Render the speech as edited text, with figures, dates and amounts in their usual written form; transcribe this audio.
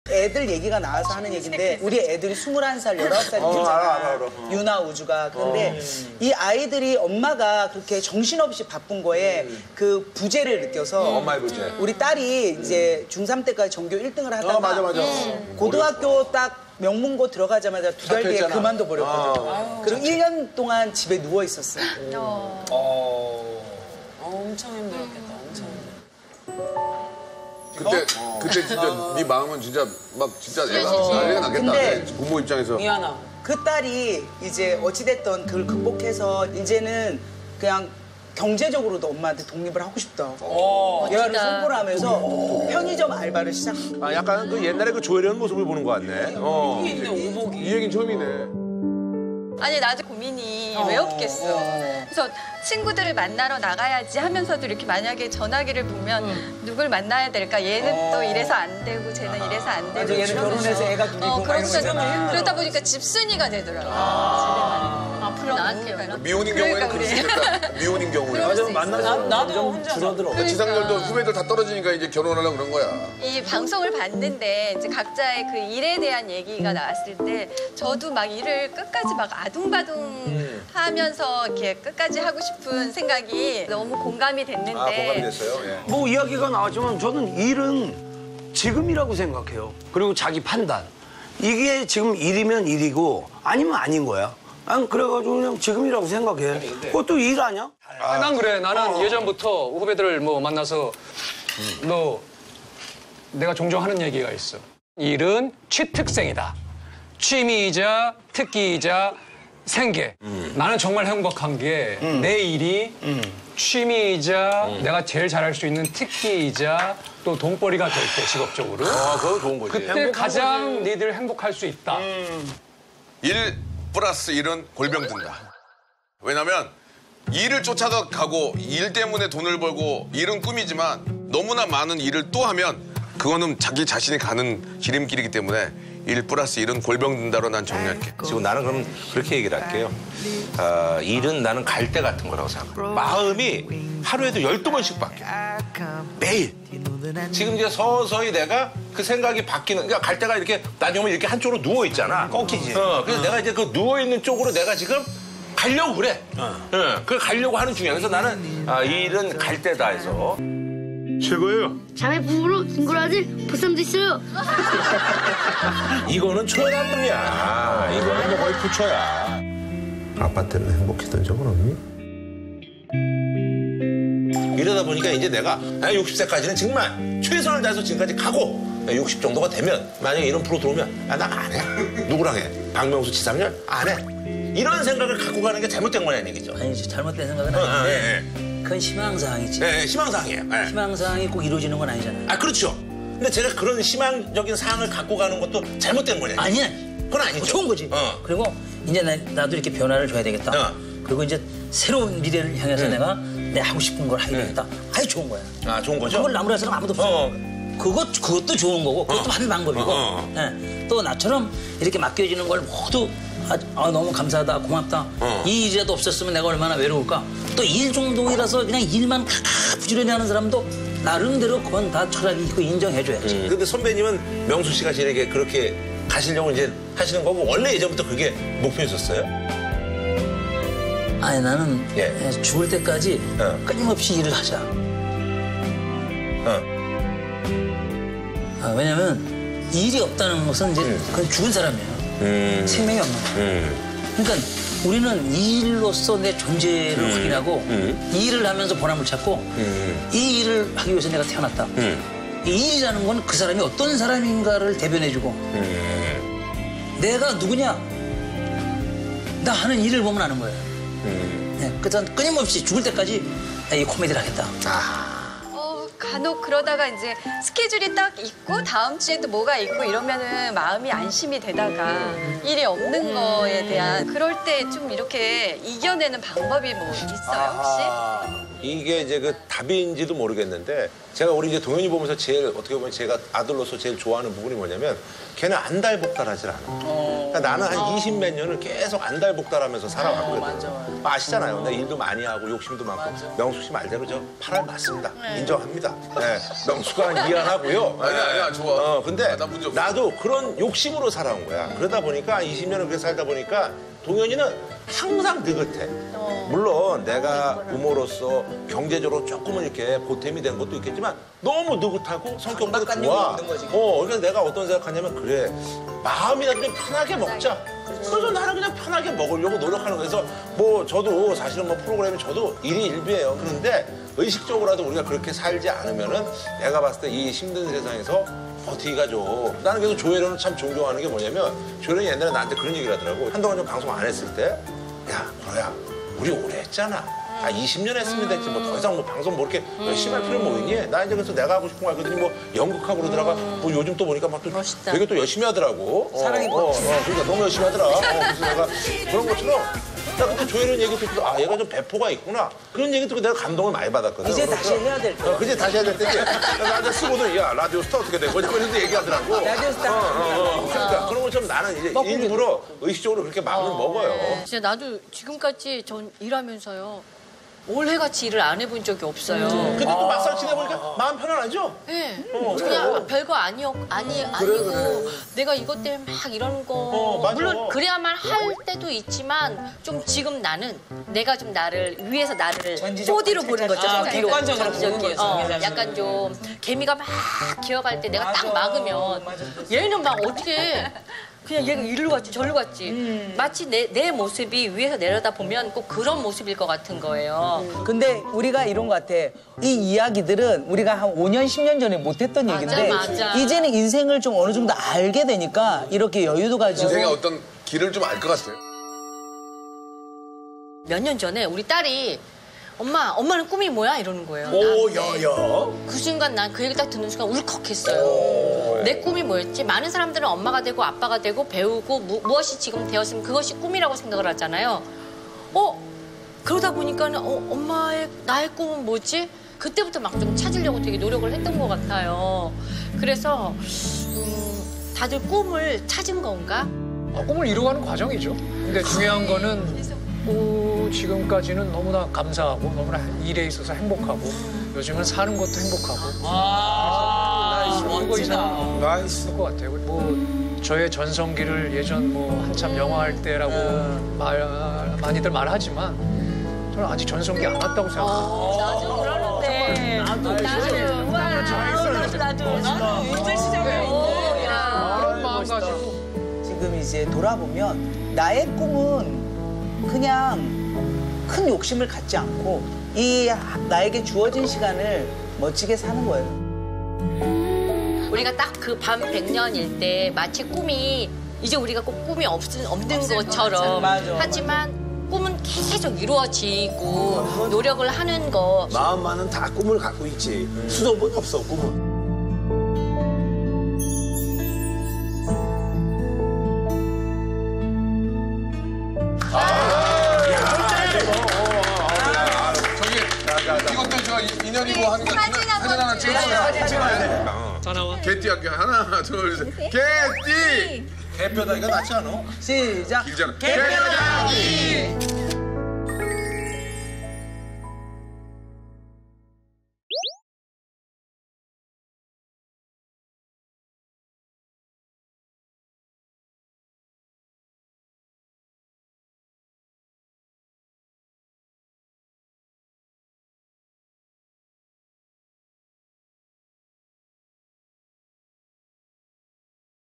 애들 얘기가 나와서 하는 얘기인데 우리 애들이 21살, 19살이잖아. 알아. 유나, 우주가. 그런데 이 아이들이 엄마가 그렇게 정신없이 바쁜 거에 그 부재를 느껴서 엄마의 부재. 우리 딸이 이제 중3 때까지 전교 1등을 하다가 맞아. 고등학교 딱 명문고 들어가자마자 2달 뒤에 잡혔잖아. 그만둬 버렸거든. 그리고 1년 동안 집에 누워 있었어. 엄청 힘들었겠다. 엄청. 그때 진짜 네 마음은 진짜 막 진짜 난리가 났겠다. 근데 부모 입장에서. 미안하. 그 딸이 이제 어찌됐든 그걸 극복해서 이제는 그냥 경제적으로도 엄마한테 독립을 하고 싶다. 얘가 선고를 하면서 편의점 알바를 시작. 아, 약간 그 옛날에 그 조혜련 모습을 보는 것 같네. 이게 있네, 오복이. 이 얘기는 처음이네. 아니 나도 고민이 왜 없겠어. 그래서 친구들을 만나러 나가야지 하면서도 이렇게 만약에 전화기를 보면 누굴 만나야 될까? 얘는 또 이래서 안 되고 쟤는 이래서 안 되고. 맞아, 얘는 결혼해서 애가 둘이고 그러다 보니까 집순이가 되더라고요. 앞으로 나한테 미혼인 경우에는 그럴 수 있겠다. 미혼인 경우에. 맞아, 나도 혼자 줄어들어. 지상렬도 후배들 다 떨어지니까 이제 결혼하려고 그런 거야. 이 방송을 봤는데 이제 각자의 그 일에 대한 얘기가 나왔을 때 저도 막 일을 끝까지 막 아둥바둥 하면서 이렇게 끝까지 하고 싶은 생각이 너무 공감이 됐는데. 공감이 됐어요. 예. 뭐 이야기가 나왔지만 저는 일은 지금이라고 생각해요. 그리고 자기 판단. 이게 지금 일이면 일이고 아니면 아닌 거야. 난 그래가지고 그냥 지금이라고 생각해. 그것도 일 아니야? 난 그래. 나는 예전부터 후배들을 뭐 만나서 너 내가 종종 하는 얘기가 있어. 일은 취특생이다. 취미이자 특기이자 생계. 나는 정말 행복한 게 내 일이 취미이자 내가 제일 잘할 수 있는 특기이자 또 돈벌이가 될 때 직업적으로. 그거 좋은 거지. 그때 가장 니들 행복할 수 있다. 일 플러스 일은 골병 든다. 왜냐면 일을 쫓아가고 일 때문에 돈을 벌고 일은 꿈이지만 너무나 많은 일을 또 하면 그거는 자기 자신이 가는 지름길이기 때문에 일 플러스 일은 골병 든다로 난 정리할게. 지금 나는 그럼 그렇게 얘기를 할게요. 일은 나는 갈대 같은 거라고 생각해. 마음이 하루에도 12번씩 바뀌어. 매일. 지금 이제 서서히 내가 그 생각이 바뀌는, 그러니까 갈대가 이렇게 나중에 이렇게 한쪽으로 누워있잖아. 꺾이지. 그래서 내가 이제 그 누워있는 쪽으로 내가 지금 가려고 그래. 그걸 가려고 하는 중이야. 그래서 나는 일은 갈대다 해서. 최고예요. 자매 부부로 김구라질 보쌈도 있어요. 이거는 초연한문이야. 이거는 뭐 거의 부처야. 아빠 때문에 행복했던 적은 없니? 이러다 보니까 이제 내가 60세까지는 정말 최선을 다해서 지금까지 가고 60 정도가 되면 만약에 이런 프로 들어오면 나 안 해. 누구랑 해? 박명수, 지상렬? 안 해. 이런 생각을 갖고 가는 게 잘못된 거냐는 얘기죠. 아니지, 잘못된 생각은 아닌데 그건 희망사항이지. 네, 희망사항이에요. 네. 희망사항이 꼭 이루어지는 건 아니잖아요. 그렇죠. 근데 제가 그런 희망적인 사항을 갖고 가는 것도 잘못된 거냐? 아니야. 그건 아니죠. 좋은 거지. 그리고 이제 나도 이렇게 변화를 줘야 되겠다. 그리고 이제 새로운 미래를 향해서 내가 내 하고 싶은 걸 하게 되겠다. 아주 좋은 거야. 좋은 거죠? 그걸 나무랄 사람 아무도 없어. 그것도 좋은 거고 그것도 하는 방법이고 네. 또 나처럼 이렇게 맡겨지는 걸 모두 너무 감사하다, 고맙다. 이 일이라도 없었으면 내가 얼마나 외로울까. 또 일 정도이라서 그냥 일만 부지런히 하는 사람도 나름대로 그건 다 철학이 있고 인정해줘야지. 근데 선배님은 명수 씨가 저에게 그렇게 가시려고 이제 하시는 거고 원래 예전부터 그게 목표였었어요? 아니 나는 죽을 때까지 끊임없이 일을 하자. 왜냐면 일이 없다는 것은 이제 그건 죽은 사람이에요. 생명이 없는 거야. 그러니까 우리는 일로서 내 존재를 확인하고 이 일을 하면서 보람을 찾고 이 일을 하기 위해서 내가 태어났다. 이 일이라는 건 그 사람이 어떤 사람인가를 대변해주고 내가 누구냐 나 하는 일을 보면 아는 거예요. 그래서 끊임없이 죽을 때까지 이 코미디를 하겠다. 간혹 그러다가 이제 스케줄이 딱 있고 다음 주에도 뭐가 있고 이러면은 마음이 안심이 되다가 일이 없는 거에 대한 그럴 때 좀 이렇게 이겨내는 방법이 뭐 있어요 혹시? 이게 이제 그 답인지도 모르겠는데 제가 우리 이제 동현이 보면서 제일 어떻게 보면 제가 아들로서 제일 좋아하는 부분이 뭐냐면 걔는 안달복달하지 않아. 그러니까 나는 한 20몇 년을 계속 안달복달하면서 살아왔거든. 아시잖아요. 나 일도 많이 하고 욕심도 많고. 명숙 씨 말대로 저 8알 맞습니다. 인정합니다. 네. 명숙아 미안하고요. 아니야, 좋아. 근데 나 문제 없어. 나도 그런 욕심으로 살아온 거야. 그러다 보니까 20년을 그렇게 살다 보니까 동현이는 항상 느긋해. 물론 내가 부모로서 경제적으로 조금은 이렇게 보탬이 된 것도 있겠지만 너무 느긋하고 성격도 좋아. 그래서 내가 어떤 생각하냐면 그래 마음이라도 좀 편하게 먹자. 그래서 나는 그냥 편하게 먹으려고 노력하는 거에서 뭐 저도 사실은 뭐 프로그램이 저도 일이 일비예요. 그런데 의식적으로라도 우리가 그렇게 살지 않으면은 내가 봤을 때 이 힘든 세상에서 버티기가 좀. 나는 그래서 조혜련을 참 존경하는 게 뭐냐면 조혜련이 옛날에 나한테 그런 얘기를 하더라고. 한동안 좀 방송 안 했을 때 야, 보라야, 우리 오래 했잖아. 20년 했으면 됐지. 뭐 더 이상 뭐 방송 뭐 이렇게 열심히 할 필요 뭐 있니? 나 이제 그래서 내가 하고 싶은 거 하거든요. 뭐 연극하고 그러더라가 뭐 요즘 또 보니까 막 또 되게 또 열심히 하더라고. 사랑이 그러니까 너무 열심히 하더라. 그래서 내가 그런 것처럼 나 그때 조혜련 얘기 듣고 아 얘가 좀 배포가 있구나. 그런 얘기 듣고 내가 감동을 많이 받았거든. 이제 다시 해야 될 때. 그제 다시 해야 될 때지. 나한테 쓰고도 야 라디오 스타 어떻게 된 거냐 이런 얘기하더라고. 라디오 스타. 그러니까 그런 것처럼 나는 이제 일부러 의식적으로 그렇게 마음을 먹어요. 진짜 나도 지금까지 전 일하면서요. 올해같이 일을 안 해본 적이 없어요. 근데 또 막상 지내보니까 마음 편안하죠? 네. 그냥 별거 아니고 내가 이것 때문에 막 이러는 거 맞아. 물론 그래야만 할 때도 있지만 좀 지금 나는 내가 좀 나를 위해서 나를 4D로 보는 거죠. 객관적으로 보는 거죠. 약간 좀 개미가 막 기어갈 때 내가 딱 막으면 얘는 막 어떻게 그냥 얘가 이리로 갔지 저리로 갔지 마치 내 모습이 위에서 내려다 보면 꼭 그런 모습일 것 같은 거예요. 근데 우리가 이런 것 같아. 이 이야기들은 우리가 한 5년, 10년 전에 못했던 얘기인데 맞아. 이제는 인생을 좀 어느 정도 알게 되니까 이렇게 여유도 가지고 인생의 어떤 길을 좀 알 것 같아요. 몇 년 전에 우리 딸이 엄마는 꿈이 뭐야? 이러는 거예요. 그 순간 난 그 얘기 딱 듣는 순간 울컥했어요. 내 꿈이 뭐였지? 많은 사람들은 엄마가 되고 아빠가 되고 배우고 무엇이 지금 되었으면 그것이 꿈이라고 생각을 하잖아요. 그러다 보니까는 나의 꿈은 뭐지? 그때부터 막 좀 찾으려고 되게 노력을 했던 것 같아요. 그래서 다들 꿈을 찾은 건가? 꿈을 이루어가는 과정이죠. 근데 중요한 거는 지금까지는 너무나 감사하고 너무나 일에 있어서 행복하고 요즘은 사는 것도 행복하고 그거 이상 있을 것 같아요. 뭐 저의 전성기를 예전 뭐 한참 영화 할 때라고 많이들 말하지만 저는 아직 전성기 안 왔다고 생각합니다. 나도 그러는데 나도 이제 시작해. 그런 마음 가지고 지금 이제 돌아보면 나의 꿈은 그냥 큰 욕심을 갖지 않고 이 나에게 주어진 시간을 멋지게 사는 거예요. 우리가 딱 그 밤 100년일 때 마치 꿈이 이제 우리가 꼭 꿈이 없는 것처럼 하지만 꿈은 계속 이루어지고 노력을 하는 거. 마음만은 다 꿈을 갖고 있지. 수도은 없어, 꿈은. 이것도 저 인연이고 하니까 사진 하나 찍어요. 다 나와. 개띠 할게요. 하나, 둘, 셋. 개띠! 개뼈다귀가 낫지 않아? 시작. 길잖아. 개뼈다귀.